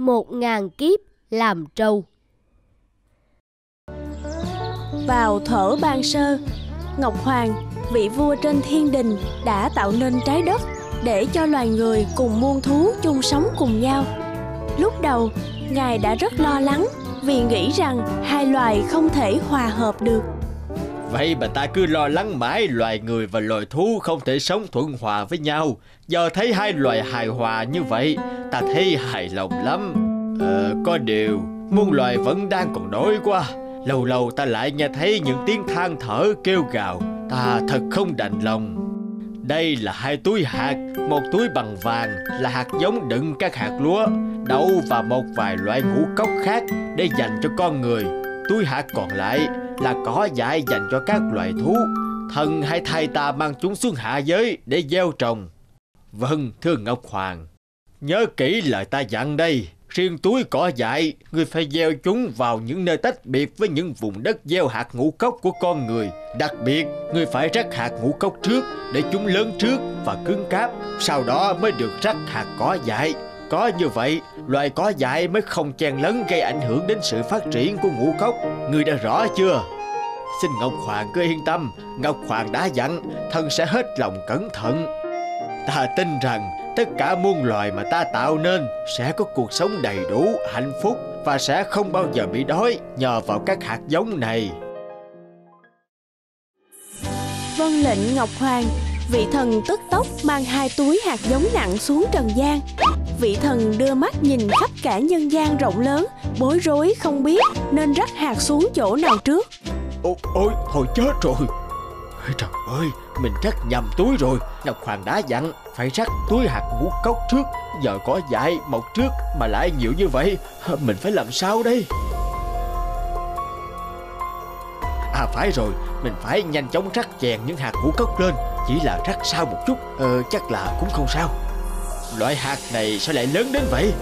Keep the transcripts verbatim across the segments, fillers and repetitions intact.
một ngàn kiếp làm trâu. Vào thuở ban sơ, Ngọc Hoàng, vị vua trên thiên đình, đã tạo nên trái đất để cho loài người cùng muôn thú chung sống cùng nhau. Lúc đầu, Ngài đã rất lo lắng vì nghĩ rằng hai loài không thể hòa hợp được. Vậy mà ta cứ lo lắng mãi loài người và loài thú không thể sống thuận hòa với nhau. Giờ thấy hai loài hài hòa như vậy, ta thấy hài lòng lắm. Ờ, có điều, muôn loài vẫn đang còn đói quá. Lâu lâu ta lại nghe thấy những tiếng than thở kêu gào. Ta thật không đành lòng. Đây là hai túi hạt. Một túi bằng vàng là hạt giống đựng các hạt lúa, đậu và một vài loại ngũ cốc khác để dành cho con người. Túi hạt còn lại là cỏ dại dành cho các loài thú. Thần hãy thay ta mang chúng xuống hạ giới để gieo trồng. Vâng, thưa Ngọc Hoàng. Nhớ kỹ lời ta dặn đây. Riêng túi cỏ dại, ngươi phải gieo chúng vào những nơi tách biệt với những vùng đất gieo hạt ngũ cốc của con người. Đặc biệt, ngươi phải rắc hạt ngũ cốc trước để chúng lớn trước và cứng cáp, sau đó mới được rắc hạt cỏ dại. Có như vậy, loài cỏ dại mới không chen lấn gây ảnh hưởng đến sự phát triển của ngũ cốc. Ngươi đã rõ chưa? Xin Ngọc Hoàng cứ yên tâm, Ngọc Hoàng đã dặn, thần sẽ hết lòng cẩn thận. Ta tin rằng tất cả muôn loài mà ta tạo nên sẽ có cuộc sống đầy đủ, hạnh phúc và sẽ không bao giờ bị đói nhờ vào các hạt giống này. Vâng lệnh Ngọc Hoàng, vị thần tức tốc mang hai túi hạt giống nặng xuống trần gian. Vị thần đưa mắt nhìn khắp cả nhân gian rộng lớn, bối rối không biết nên rắc hạt xuống chỗ nào trước. Ôi, ôi, thôi chết rồi. Trời ơi, mình rắc nhầm túi rồi. Ngọc Hoàng đã dặn phải rắc túi hạt ngũ cốc trước. Giờ có dại mọc trước mà lại nhiều như vậy, mình phải làm sao đây? À phải rồi, mình phải nhanh chóng rắc chèn những hạt ngũ cốc lên. Chỉ là rắc sao một chút, ờ, chắc là cũng không sao. Loại hạt này sao lại lớn đến vậy?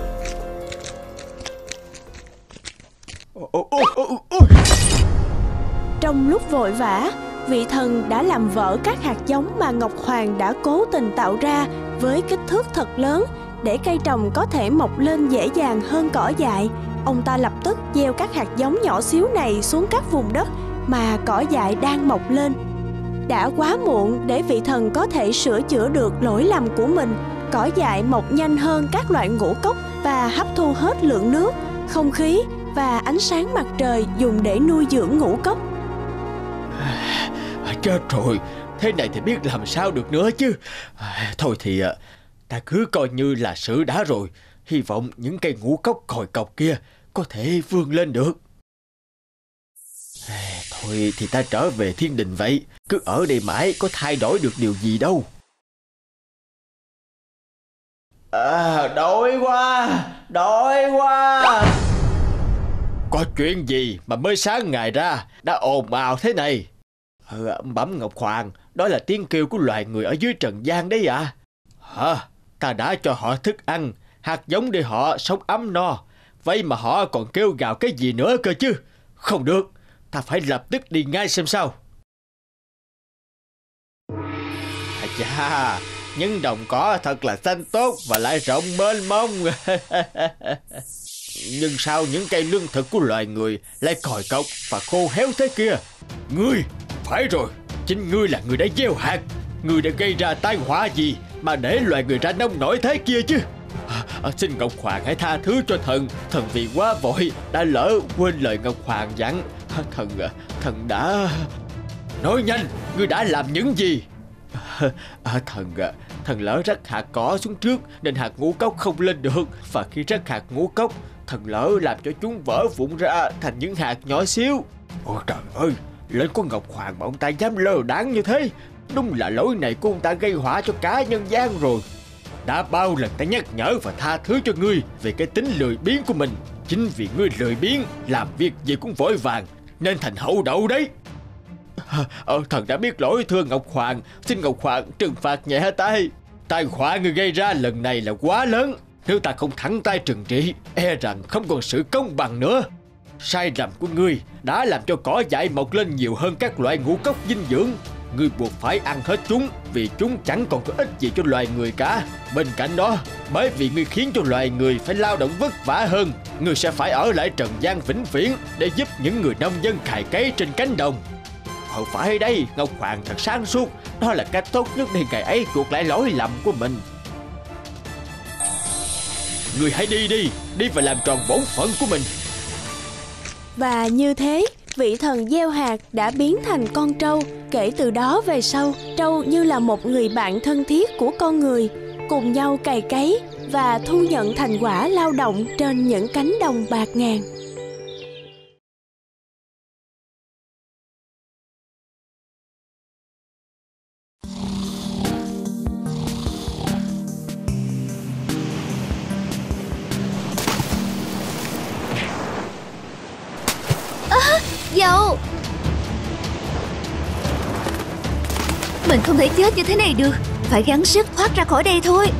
Ôi, ôi, ôi, ôi. Trong lúc vội vã, vị thần đã làm vỡ các hạt giống mà Ngọc Hoàng đã cố tình tạo ra với kích thước thật lớn để cây trồng có thể mọc lên dễ dàng hơn cỏ dại. Ông ta lập tức gieo các hạt giống nhỏ xíu này xuống các vùng đất mà cỏ dại đang mọc lên. Đã quá muộn để vị thần có thể sửa chữa được lỗi lầm của mình. Cỏ dại mọc nhanh hơn các loại ngũ cốc và hấp thu hết lượng nước, không khí và ánh sáng mặt trời dùng để nuôi dưỡng ngũ cốc. À, chết rồi, thế này thì biết làm sao được nữa chứ. À, thôi thì ta cứ coi như là sự đã rồi. Hy vọng những cây ngũ cốc còi cọc kia có thể vươn lên được. À, thôi thì ta trở về thiên đình vậy. Cứ ở đây mãi có thay đổi được điều gì đâu. À, đói quá, đói quá. Có chuyện gì mà mới sáng ngày ra đã ồn ào thế này? Ừ, bẩm Ngọc Hoàng, đó là tiếng kêu của loài người ở dưới trần gian đấy ạ. À? Hả? Ta đã cho họ thức ăn, hạt giống để họ sống ấm no. Vậy mà họ còn kêu gào cái gì nữa cơ chứ? Không được, ta phải lập tức đi ngay xem sao. À chà, những đồng cỏ thật là xanh tốt và lại rộng mênh mông. Nhưng sao những cây lương thực của loài người lại còi cọc và khô héo thế kia? Ngươi, phải rồi, chính ngươi là người đã gieo hạt. Ngươi đã gây ra tai họa gì mà để loài người ra nông nổi thế kia chứ? À, à, xin Ngọc Hoàng hãy tha thứ cho thần. Thần vì quá vội đã lỡ quên lời Ngọc Hoàng dặn. À, thần, thần đã... Nói nhanh, ngươi đã làm những gì? À, à, thần, thần lỡ rắc hạt cỏ xuống trước nên hạt ngũ cốc không lên được. Và khi rắc hạt ngũ cốc, thần lỡ làm cho chúng vỡ vụn ra thành những hạt nhỏ xíu. Ôi trời ơi, lên của Ngọc Hoàng mà ông ta dám lơ đãng như thế. Đúng là lỗi này của ông ta gây họa cho cả nhân gian rồi. Đã bao lần ta nhắc nhở và tha thứ cho ngươi về cái tính lười biếng của mình. Chính vì ngươi lười biếng, làm việc gì cũng vội vàng nên thành hậu đậu đấy. Ờ, thần đã biết lỗi thưa Ngọc Hoàng. Xin Ngọc Hoàng trừng phạt nhẹ tay. Tai họa ngươi gây ra lần này là quá lớn. Nếu ta không thẳng tay trừng trị, e rằng không còn sự công bằng nữa. Sai lầm của ngươi đã làm cho cỏ dại mọc lên nhiều hơn các loại ngũ cốc dinh dưỡng. Ngươi buộc phải ăn hết chúng, vì chúng chẳng còn có ích gì cho loài người cả. Bên cạnh đó, bởi vì ngươi khiến cho loài người phải lao động vất vả hơn, ngươi sẽ phải ở lại trần gian vĩnh viễn để giúp những người nông dân cày cấy trên cánh đồng. Ờ phải đây, Ngọc Hoàng thật sáng suốt. Đó là cách tốt nhất để ngày ấy chuộc lại lỗi lầm của mình. Ngươi hãy đi đi, đi và làm tròn bổn phận của mình. Và như thế, vị thần gieo hạt đã biến thành con trâu. Kể từ đó về sau, trâu như là một người bạn thân thiết của con người, cùng nhau cày cấy và thu nhận thành quả lao động trên những cánh đồng bạt ngàn. Dậu, mình không thể chết như thế này được. Phải gắng sức thoát ra khỏi đây thôi.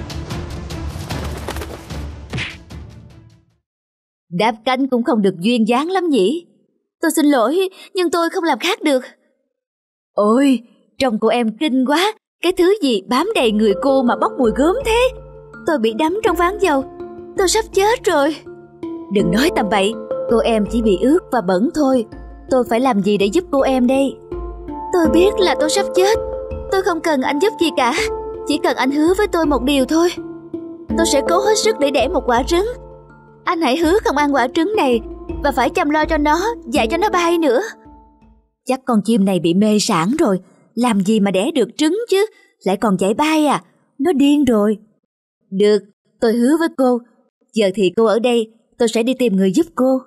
Đáp cánh cũng không được duyên dáng lắm nhỉ. Tôi xin lỗi, nhưng tôi không làm khác được. Ôi, trông của em kinh quá. Cái thứ gì bám đầy người cô mà bốc mùi gớm thế? Tôi bị đắm trong ván dầu. Tôi sắp chết rồi. Đừng nói tầm bậy. Cô em chỉ bị ướt và bẩn thôi. Tôi phải làm gì để giúp cô em đây? Tôi biết là tôi sắp chết. Tôi không cần anh giúp gì cả. Chỉ cần anh hứa với tôi một điều thôi. Tôi sẽ cố hết sức để đẻ một quả trứng. Anh hãy hứa không ăn quả trứng này, và phải chăm lo cho nó, dạy cho nó bay nữa. Chắc con chim này bị mê sảng rồi. Làm gì mà đẻ được trứng chứ, lại còn dạy bay à? Nó điên rồi. Được, tôi hứa với cô. Giờ thì cô ở đây, tôi sẽ đi tìm người giúp cô.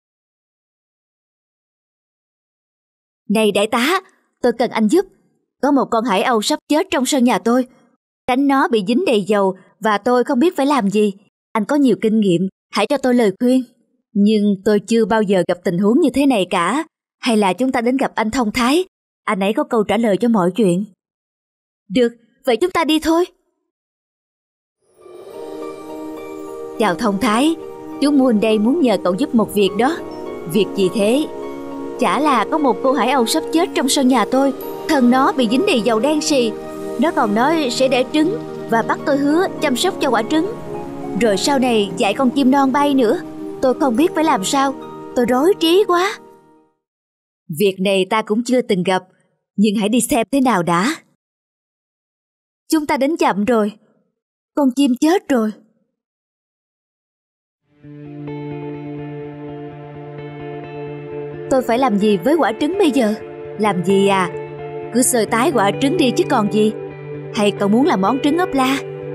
Này đại tá, tôi cần anh giúp. Có một con hải âu sắp chết trong sân nhà tôi. Cánh nó bị dính đầy dầu và tôi không biết phải làm gì. Anh có nhiều kinh nghiệm, hãy cho tôi lời khuyên. Nhưng tôi chưa bao giờ gặp tình huống như thế này cả. Hay là chúng ta đến gặp anh Thông Thái. Anh ấy có câu trả lời cho mọi chuyện. Được, vậy chúng ta đi thôi. Chào Thông Thái, chú Moon đây muốn nhờ cậu giúp một việc đó. Việc gì thế? Chả là có một cô hải âu sắp chết trong sân nhà tôi. Thân nó bị dính đầy dầu đen xì. Nó còn nói sẽ đẻ trứng và bắt tôi hứa chăm sóc cho quả trứng. Rồi sau này dạy con chim non bay nữa. Tôi không biết phải làm sao. Tôi rối trí quá. Việc này ta cũng chưa từng gặp. Nhưng hãy đi xem thế nào đã. Chúng ta đến chậm rồi. Con chim chết rồi. Tôi phải làm gì với quả trứng bây giờ? Làm gì à? Cứ sơi tái quả trứng đi chứ còn gì. Hay cậu muốn làm món trứng ốp la?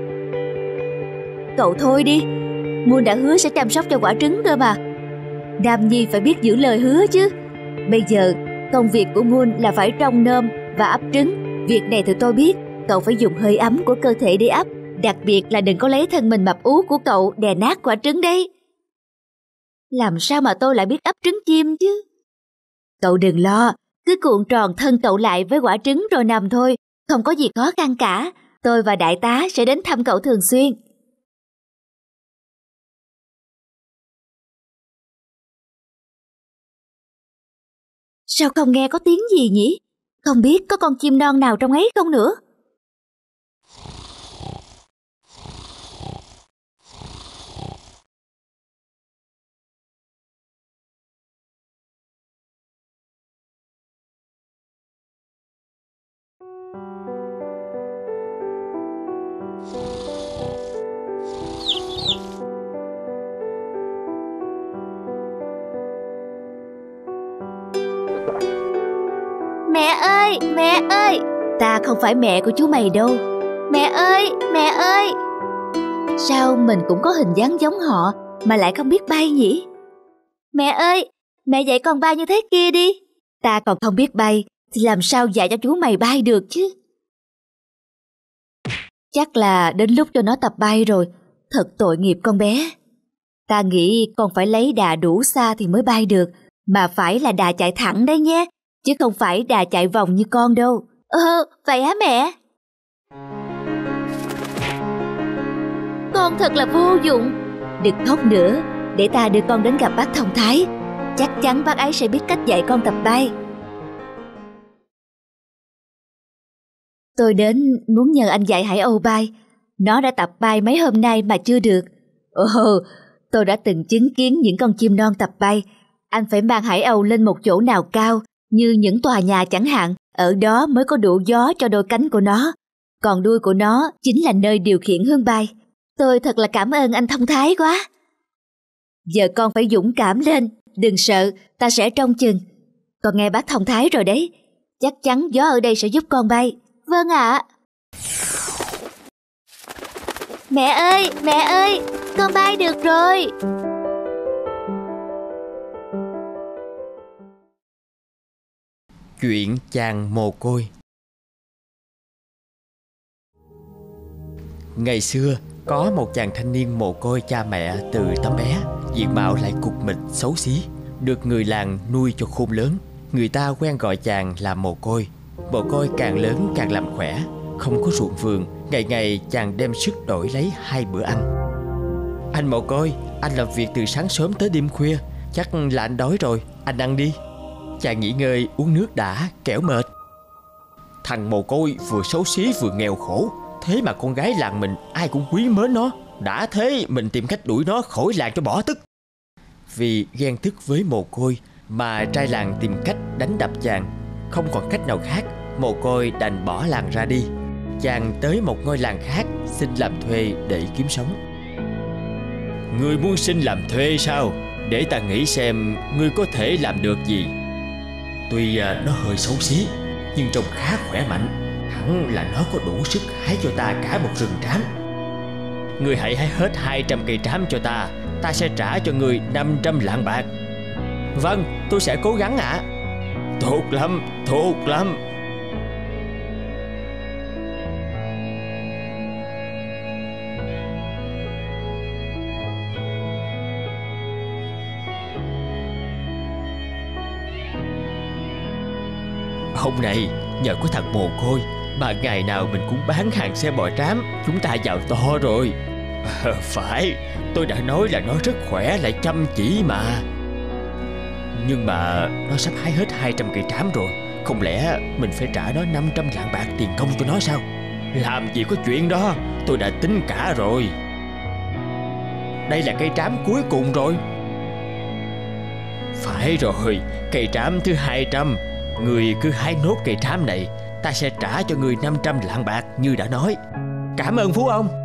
Cậu thôi đi. Moon đã hứa sẽ chăm sóc cho quả trứng cơ mà. Nam nhi phải biết giữ lời hứa chứ. Bây giờ công việc của Moon là phải trông nom và ấp trứng. Việc này thì tôi biết. Cậu phải dùng hơi ấm của cơ thể để ấp. Đặc biệt là đừng có lấy thân mình mập ú của cậu đè nát quả trứng đấy. Làm sao mà tôi lại biết ấp trứng chim chứ? Cậu đừng lo, cứ cuộn tròn thân cậu lại với quả trứng rồi nằm thôi, không có gì khó khăn cả. Tôi và đại tá sẽ đến thăm cậu thường xuyên. Sao không nghe có tiếng gì nhỉ? Không biết có con chim non nào trong ấy không nữa? Mẹ ơi, mẹ ơi. Ta không phải mẹ của chú mày đâu. Mẹ ơi, mẹ ơi. Sao mình cũng có hình dáng giống họ mà lại không biết bay nhỉ? Mẹ ơi, mẹ dạy con bay như thế kia đi. Ta còn không biết bay thì làm sao dạy cho chú mày bay được chứ? Chắc là đến lúc cho nó tập bay rồi. Thật tội nghiệp con bé. Ta nghĩ con phải lấy đà đủ xa thì mới bay được. Mà phải là đà chạy thẳng đấy nhé, chứ không phải đà chạy vòng như con đâu. Ờ, vậy hả mẹ? Con thật là vô dụng. Đừng khóc nữa, để ta đưa con đến gặp bác Thông Thái. Chắc chắn bác ấy sẽ biết cách dạy con tập bay. Tôi đến muốn nhờ anh dạy Hải Âu bay. Nó đã tập bay mấy hôm nay mà chưa được. Ồ, tôi đã từng chứng kiến những con chim non tập bay. Anh phải mang Hải Âu lên một chỗ nào cao, như những tòa nhà chẳng hạn. Ở đó mới có đủ gió cho đôi cánh của nó. Còn đuôi của nó chính là nơi điều khiển hướng bay. Tôi thật là cảm ơn anh thông thái quá. Giờ con phải dũng cảm lên. Đừng sợ, ta sẽ trông chừng. Con nghe bác thông thái rồi đấy. Chắc chắn gió ở đây sẽ giúp con bay. Vâng ạ. Mẹ ơi, mẹ ơi, con bay được rồi. Chuyện chàng mồ côi. Ngày xưa, có một chàng thanh niên mồ côi cha mẹ từ tấm bé. Diện mạo lại cục mịch xấu xí, được người làng nuôi cho khôn lớn. Người ta quen gọi chàng là mồ côi. Mồ côi càng lớn càng làm khỏe. Không có ruộng vườn, ngày ngày chàng đem sức đổi lấy hai bữa ăn. Anh mồ côi, anh làm việc từ sáng sớm tới đêm khuya. Chắc là anh đói rồi, anh ăn đi. Chàng nghỉ ngơi uống nước đã, kẻo mệt. Thằng mồ côi vừa xấu xí vừa nghèo khổ, thế mà con gái làng mình ai cũng quý mến nó. Đã thế mình tìm cách đuổi nó khỏi làng cho bỏ tức. Vì ghen tức với mồ côi mà trai làng tìm cách đánh đập chàng. Không còn cách nào khác, mồ côi đành bỏ làng ra đi. Chàng tới một ngôi làng khác xin làm thuê để kiếm sống. Ngươi muốn xin làm thuê sao? Để ta nghĩ xem ngươi có thể làm được gì. Tuy nó hơi xấu xí, nhưng trông khá khỏe mạnh. Hẳn là nó có đủ sức hái cho ta cả một rừng trám. Ngươi hãy hái hết hai trăm cây trám cho ta. Ta sẽ trả cho ngươi năm trăm lạng bạc. Vâng, tôi sẽ cố gắng ạ. À. Tốt lắm, tốt lắm. Hôm nay nhờ có thằng mồ côi mà ngày nào mình cũng bán hàng xe bò trám. Chúng ta giàu to rồi. À, phải, tôi đã nói là nó rất khỏe lại chăm chỉ mà. Nhưng mà nó sắp hái hết hai trăm cây trám rồi. Không lẽ mình phải trả nó năm trăm lạng bạc tiền công cho nó sao? Làm gì có chuyện đó, tôi đã tính cả rồi. Đây là cây trám cuối cùng rồi. Phải rồi, cây trám thứ hai trăm. Người cứ hái nốt cây trám này, ta sẽ trả cho người năm trăm lạng bạc như đã nói. Cảm ơn phú ông.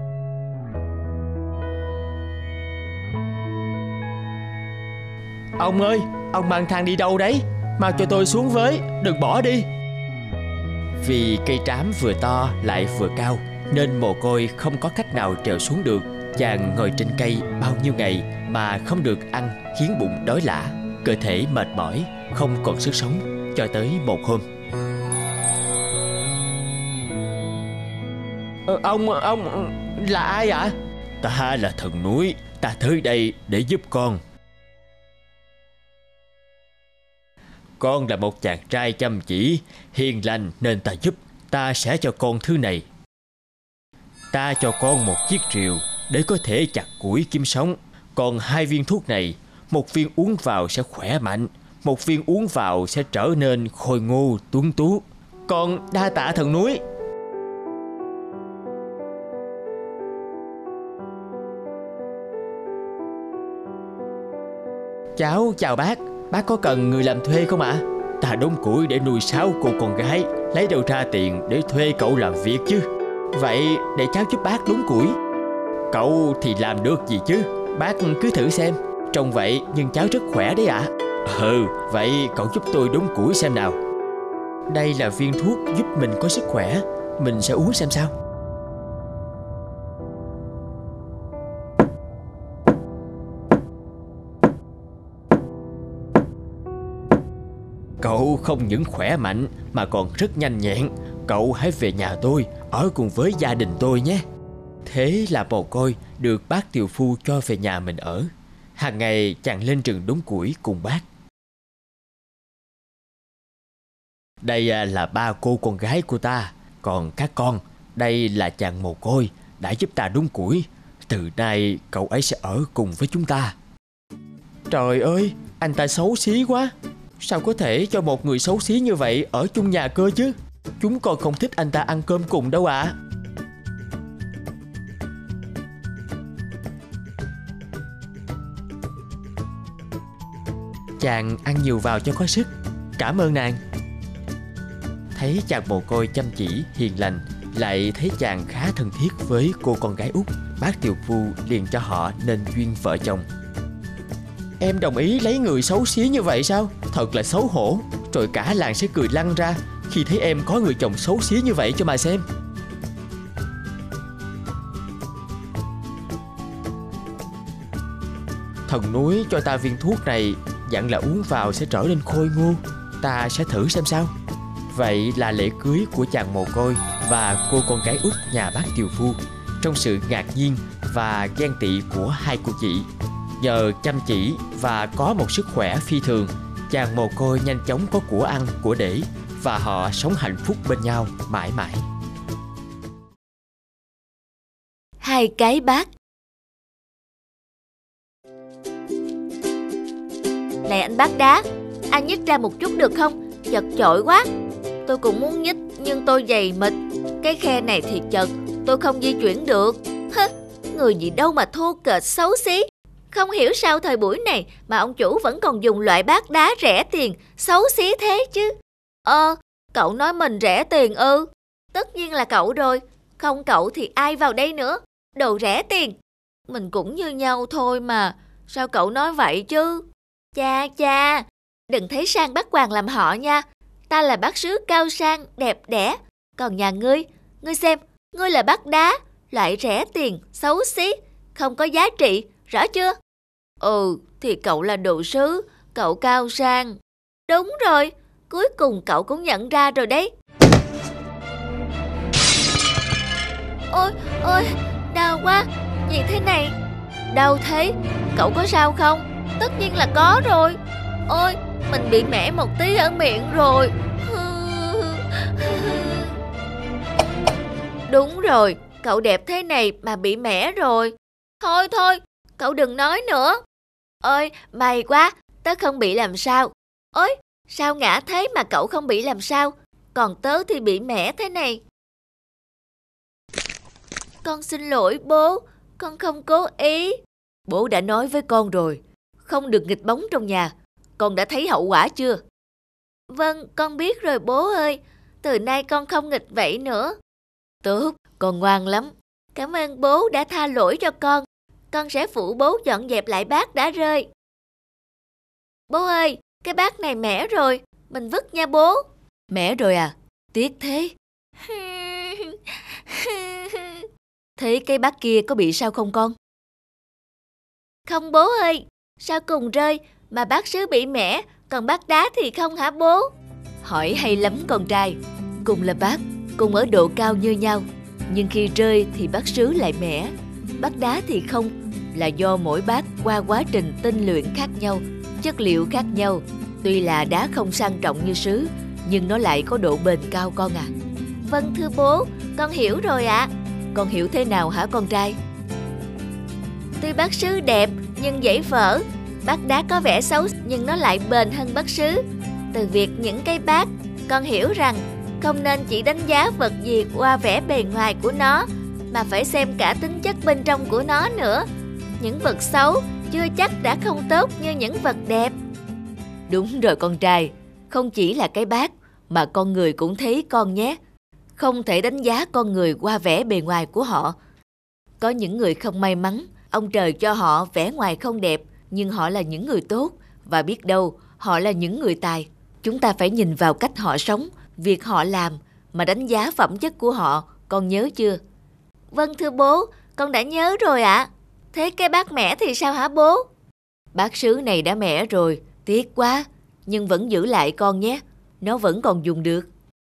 Ông ơi, ông mang thang đi đâu đấy? Mau cho tôi xuống với, đừng bỏ đi. Vì cây trám vừa to lại vừa cao, nên mồ côi không có cách nào trèo xuống được. Chàng ngồi trên cây bao nhiêu ngày mà không được ăn, khiến bụng đói lả, cơ thể mệt mỏi, không còn sức sống. Cho tới một hôm. Ờ, ông, ông là ai ạ? Ta là thần núi, ta tới đây để giúp con. Con là một chàng trai chăm chỉ, hiền lành nên ta giúp. Ta sẽ cho con thứ này. Ta cho con một chiếc rìu để có thể chặt củi kiếm sống. Còn hai viên thuốc này, một viên uống vào sẽ khỏe mạnh, một viên uống vào sẽ trở nên khôi ngô tuấn tú. Con đa tạ thần núi. Cháu chào bác. Bác có cần người làm thuê không ạ? À? Ta đốn củi để nuôi sáu cô con gái, lấy đâu ra tiền để thuê cậu làm việc chứ. Vậy để cháu giúp bác đốn củi. Cậu thì làm được gì chứ? Bác cứ thử xem. Trông vậy nhưng cháu rất khỏe đấy ạ. À. Ừ, vậy cậu giúp tôi đốn củi xem nào. Đây là viên thuốc giúp mình có sức khỏe. Mình sẽ uống xem sao. Cậu không những khỏe mạnh mà còn rất nhanh nhẹn. Cậu hãy về nhà tôi, ở cùng với gia đình tôi nhé. Thế là mồ côi được bác tiều phu cho về nhà mình ở. Hàng ngày chàng lên rừng đốn củi cùng bác. Đây là ba cô con gái của ta. Còn các con, đây là chàng mồ côi đã giúp ta đốn củi. Từ nay cậu ấy sẽ ở cùng với chúng ta. Trời ơi, anh ta xấu xí quá. Sao có thể cho một người xấu xí như vậy ở chung nhà cơ chứ? chúng con không thích anh ta ăn cơm cùng đâu ạ. À. Chàng ăn nhiều vào cho có sức. Cảm ơn nàng. Thấy chàng mồ côi chăm chỉ, hiền lành, lại thấy chàng khá thân thiết với cô con gái út, bác tiều phu liền cho họ nên duyên vợ chồng. Em đồng ý lấy người xấu xí như vậy sao? Thật là xấu hổ. Rồi cả làng sẽ cười lăn ra khi thấy em có người chồng xấu xí như vậy cho mà xem. Thần núi cho ta viên thuốc này, dặn là uống vào sẽ trở nên khôi ngô. Ta sẽ thử xem sao. Vậy là lễ cưới của chàng mồ côi và cô con gái út nhà bác tiều phu. Trong sự ngạc nhiên và ghen tị của hai cô chị, nhờ chăm chỉ và có một sức khỏe phi thường, chàng mồ côi nhanh chóng có của ăn của để, và họ sống hạnh phúc bên nhau mãi mãi. Hai cái bát. Này anh bác đá, anh nhích ra một chút được không? Chật chội quá. Tôi cũng muốn nhích nhưng tôi dày mịch. Cái khe này thì chật, tôi không di chuyển được. Hứ, người gì đâu mà thô kệch xấu xí. Không hiểu sao thời buổi này mà ông chủ vẫn còn dùng loại bát đá rẻ tiền, xấu xí thế chứ. Ờ, cậu nói mình rẻ tiền ư? Tất nhiên là cậu rồi. Không cậu thì ai vào đây nữa? Đồ rẻ tiền. Mình cũng như nhau thôi mà. Sao cậu nói vậy chứ? Cha cha, đừng thấy sang bác Hoàng làm họ nha. Ta là bác sứ cao sang, đẹp đẽ. Còn nhà ngươi, ngươi xem, ngươi là bác đá, loại rẻ tiền, xấu xí, không có giá trị, rõ chưa? Ừ, thì cậu là đồ sứ, cậu cao sang. Đúng rồi, cuối cùng cậu cũng nhận ra rồi đấy. Ôi, ôi, đau quá, gì thế này? Đau thế, cậu có sao không? Tất nhiên là có rồi. Ôi, mình bị mẻ một tí ở miệng rồi. Đúng rồi, cậu đẹp thế này mà bị mẻ rồi. Thôi thôi, cậu đừng nói nữa. Ôi, may quá, tớ không bị làm sao. Ôi, sao ngã thế mà cậu không bị làm sao? Còn tớ thì bị mẻ thế này. Con xin lỗi bố, con không cố ý. Bố đã nói với con rồi, không được nghịch bóng trong nhà. Con đã thấy hậu quả chưa? Vâng, con biết rồi bố ơi. Từ nay con không nghịch vậy nữa. Tốt, con ngoan lắm. Cảm ơn bố đã tha lỗi cho con. Con sẽ phụ bố dọn dẹp lại bát đã rơi. Bố ơi, cái bát này mẻ rồi. Mình vứt nha bố. Mẻ rồi à? Tiếc thế. Thế cái bát kia có bị sao không con? Không bố ơi. Sao cùng rơi mà bác sứ bị mẻ, còn bát đá thì không hả bố? Hỏi hay lắm con trai. Cùng là bát, cùng ở độ cao như nhau, nhưng khi rơi thì bát sứ lại mẻ, bát đá thì không. Là do mỗi bát qua quá trình tinh luyện khác nhau, chất liệu khác nhau. Tuy là đá không sang trọng như sứ, nhưng nó lại có độ bền cao con à. Vâng thưa bố, con hiểu rồi ạ. À. Con hiểu thế nào hả con trai? Tuy bát sứ đẹp nhưng dễ vỡ, bát đá có vẻ xấu nhưng nó lại bền hơn bát sứ. Từ việc những cái bát, con hiểu rằng không nên chỉ đánh giá vật gì qua vẻ bề ngoài của nó, mà phải xem cả tính chất bên trong của nó nữa. Những vật xấu chưa chắc đã không tốt như những vật đẹp. Đúng rồi con trai, không chỉ là cái bát mà con người cũng thấy con nhé. Không thể đánh giá con người qua vẻ bề ngoài của họ. Có những người không may mắn, ông trời cho họ vẻ ngoài không đẹp, nhưng họ là những người tốt, và biết đâu họ là những người tài. Chúng ta phải nhìn vào cách họ sống, việc họ làm mà đánh giá phẩm chất của họ, con nhớ chưa? Vâng thưa bố, con đã nhớ rồi ạ. À. Thế cái bát mẻ thì sao hả bố? Bát sứ này đã mẻ rồi, tiếc quá, nhưng vẫn giữ lại con nhé, nó vẫn còn dùng được.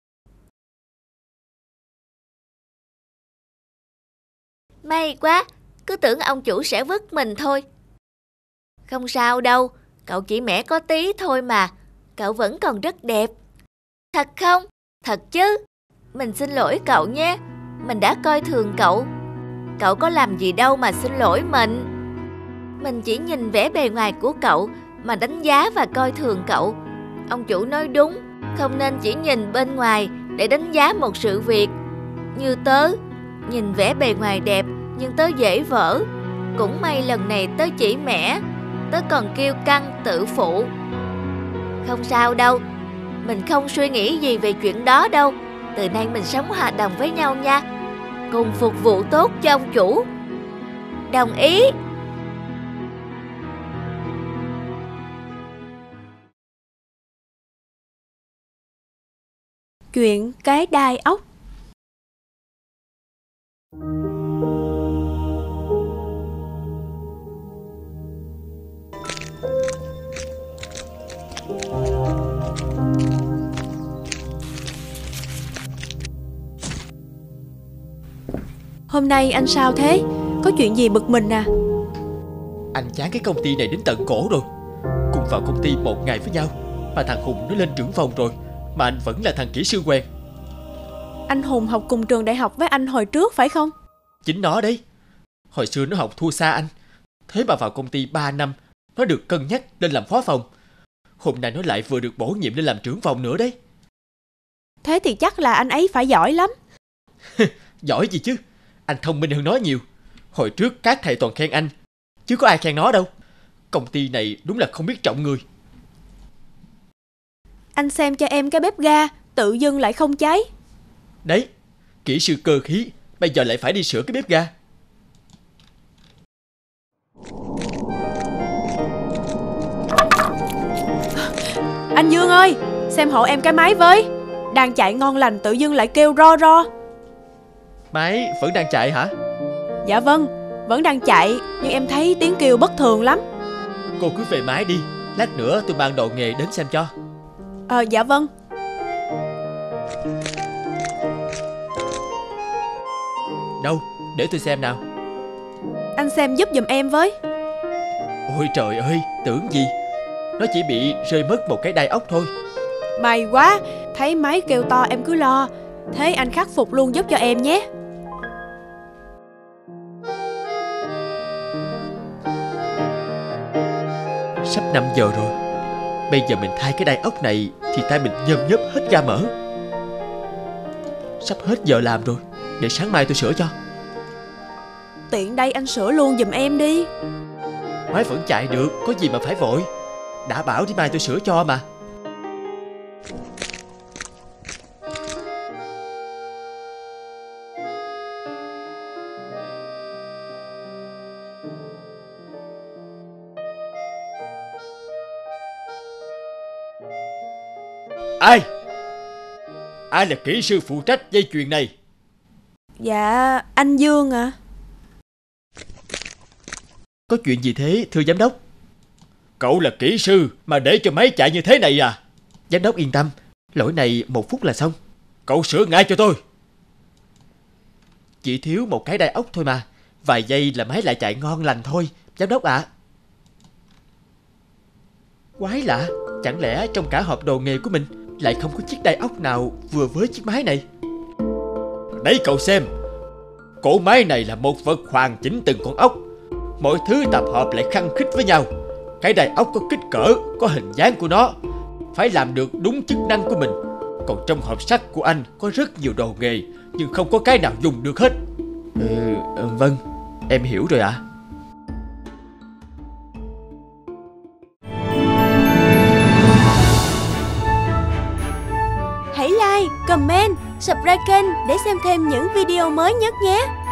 May quá, cứ tưởng ông chủ sẽ vứt mình thôi. Không sao đâu, cậu chỉ mẻ có tí thôi mà, cậu vẫn còn rất đẹp. Thật không? Thật chứ. Mình xin lỗi cậu nhé, mình đã coi thường cậu. Cậu có làm gì đâu mà xin lỗi mình. Mình chỉ nhìn vẻ bề ngoài của cậu mà đánh giá và coi thường cậu. Ông chủ nói đúng, không nên chỉ nhìn bên ngoài để đánh giá một sự việc. Như tớ, nhìn vẻ bề ngoài đẹp nhưng tớ dễ vỡ. Cũng may lần này tớ chỉ mẻ, tớ còn kiêu căng tự phụ. Không sao đâu, mình không suy nghĩ gì về chuyện đó đâu. Từ nay mình sống hòa đồng với nhau nha, cùng phục vụ tốt cho ông chủ. Đồng ý. Chuyện cái đai ốc. Hôm nay anh sao thế? Có chuyện gì bực mình à? Anh chán cái công ty này đến tận cổ rồi. Cùng vào công ty một ngày với nhau mà thằng Hùng nó lên trưởng phòng rồi, mà anh vẫn là thằng kỹ sư quen. Anh Hùng học cùng trường đại học với anh hồi trước phải không? Chính nó đấy. Hồi xưa nó học thua xa anh, thế mà vào công ty ba năm nó được cân nhắc lên làm phó phòng. Hôm nay nó lại vừa được bổ nhiệm lên làm trưởng phòng nữa đấy. Thế thì chắc là anh ấy phải giỏi lắm. Giỏi gì chứ, anh thông minh hơn nó nhiều. Hồi trước các thầy toàn khen anh, chứ có ai khen nó đâu. Công ty này đúng là không biết trọng người. Anh xem cho em cái bếp ga, tự dưng lại không cháy. Đấy, kỹ sư cơ khí, bây giờ lại phải đi sửa cái bếp ga. Anh Dương ơi, xem hộ em cái máy với. Đang chạy ngon lành tự dưng lại kêu ro ro. Máy vẫn đang chạy hả? Dạ vâng, vẫn đang chạy, nhưng em thấy tiếng kêu bất thường lắm. Cô cứ về máy đi, lát nữa tôi mang đồ nghề đến xem cho. Ờ dạ vâng. Đâu, để tôi xem nào. Anh xem giúp giùm em với. Ôi trời ơi, tưởng gì, nó chỉ bị rơi mất một cái đai ốc thôi. May quá, thấy máy kêu to em cứ lo. Thế anh khắc phục luôn giúp cho em nhé. Sắp năm giờ rồi. Bây giờ mình thay cái đai ốc này thì tay mình nhơm nhớp hết ga mỡ. Sắp hết giờ làm rồi, để sáng mai tôi sửa cho. Tiện đây anh sửa luôn giùm em đi. Máy vẫn chạy được, có gì mà phải vội. Đã bảo đi mai tôi sửa cho mà. Ai? Ai là kỹ sư phụ trách dây chuyền này? Dạ, anh Dương ạ. À. Có chuyện gì thế thưa giám đốc? Cậu là kỹ sư mà để cho máy chạy như thế này à? Giám đốc yên tâm, lỗi này một phút là xong. Cậu sửa ngay cho tôi. Chỉ thiếu một cái đai ốc thôi mà. Vài giây là máy lại chạy ngon lành thôi, giám đốc ạ. À. Quái lạ, chẳng lẽ trong cả hộp đồ nghề của mình lại không có chiếc đai ốc nào vừa với chiếc máy này? Đấy cậu xem, cỗ máy này là một vật hoàn chỉnh từng con ốc. Mọi thứ tập hợp lại khăng khít với nhau. Cái đai ốc có kích cỡ, có hình dáng của nó, phải làm được đúng chức năng của mình. Còn trong hộp sắt của anh có rất nhiều đồ nghề, nhưng không có cái nào dùng được hết. Ừ, vâng, em hiểu rồi ạ. À. Hãy like, comment, subscribe kênh để xem thêm những video mới nhất nhé.